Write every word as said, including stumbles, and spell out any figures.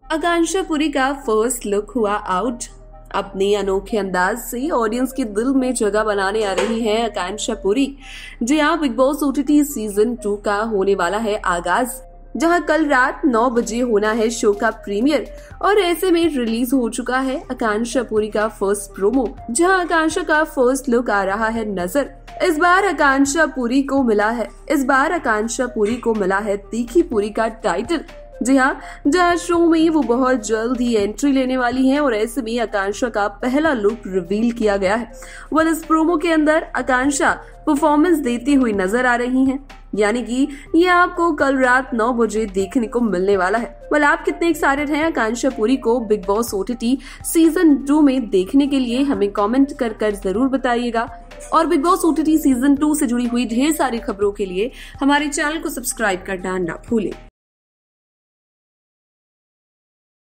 आकांक्षा पुरी का first look हुआ out. अपने अनोखे अंदाज से ऑडियंस के दिल में जगह बनाने आ रही हैं आकांक्षा पुरी। जी हाँ, Bigg Boss OTT season two का होने वाला है आगाज, जहां कल रात नौ बजे होना है शो का प्रीमियर। और ऐसे में रिलीज हो चुका है आकांक्षा पुरी का फर्स्ट प्रोमो, जहां आकांक्षा का फर्स्ट लुक आ रहा है नजर। इस बार आकांक्षा पुरी को मिला है इस बार आकांक्षा पुरी को मिला है तीखी पुरी का टाइटल। जी हाँ, जहाँ शो में वो बहुत जल्द ही एंट्री लेने वाली हैं और ऐसे में आकांक्षा का पहला लुक रिवील किया गया है। वह इस प्रोमो के अंदर आकांक्षा परफॉर्मेंस देती हुई नजर आ रही हैं, यानी कि ये आपको कल रात नौ बजे देखने को मिलने वाला है। वेल, आप कितने एक्साइटेड हैं आकांक्षा पुरी को Bigg Boss OTT season two में देखने के लिए? हमें कमेंट कर कर जरूर बताइएगा। और Bigg Boss OTT season two से जुड़ी हुई ढेर सारी खबरों के लिए हमारे चैनल को सब्सक्राइब करना ना भूलें।